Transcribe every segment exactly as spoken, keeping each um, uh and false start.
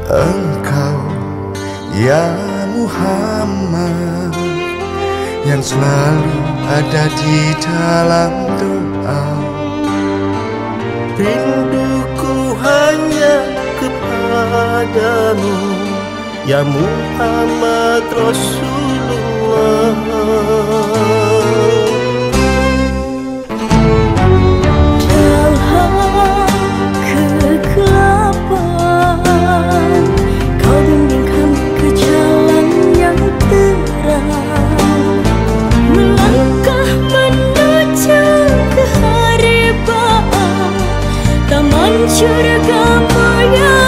Engkau ya Muhammad yang selalu ada di dalam doa. Rinduku hanya kepadamu ya Muhammad Rasulullah. Surgamu ya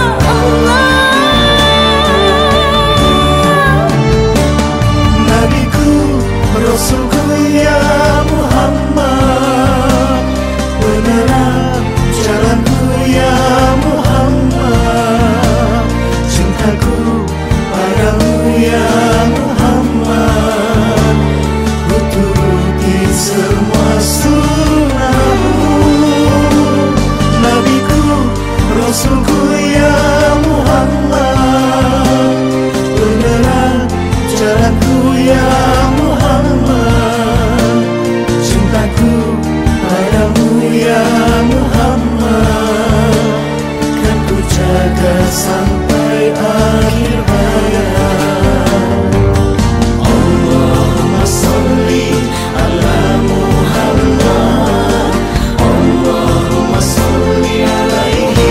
Allah. Nabiku, Rasulku ya Muhammad, penerang jalanku ya Muhammad, cintaku padamu ya Muhammad, ku turuti semua sunnahmu. Nabiku, Rasulku ya Muhammad, penerang jalanku ya Muhammad, cintaku padamu ya Muhammad, kan ku jaga sampai akhir hayat. Allahumma salli ala Muhammad, Allahumma salli alaihi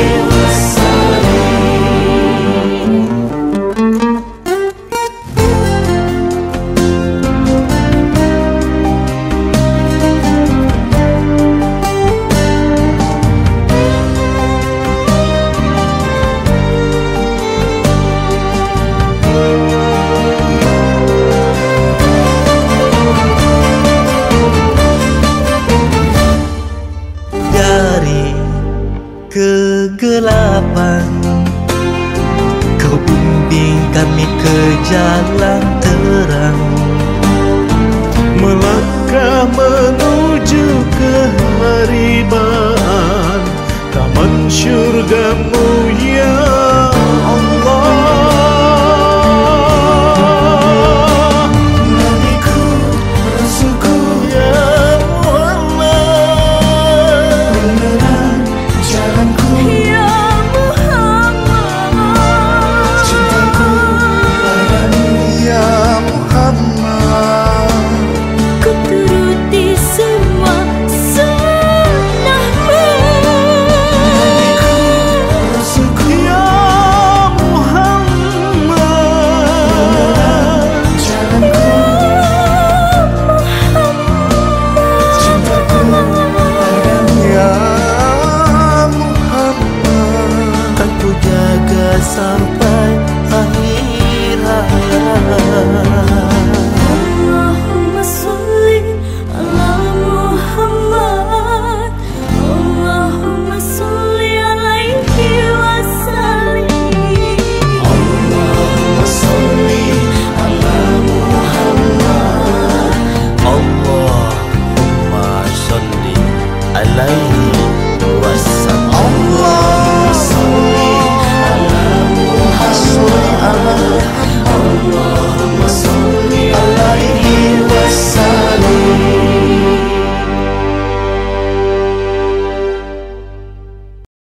kegelapan, Kau bimbing kami ke jalan terang, melangkah menuju keharibaan taman syurgamu ya Allah. Nabiku, Rasulku ya Muhammad, penerang jalanku Ya Muhammad, cintaku padamu ya Muhammad, ku turuti semua sunnahmu. Nabiku, Rasulku Ya Muhammad, jalanku, cintaku padamu ya Muhammad, kan ku jaga sampai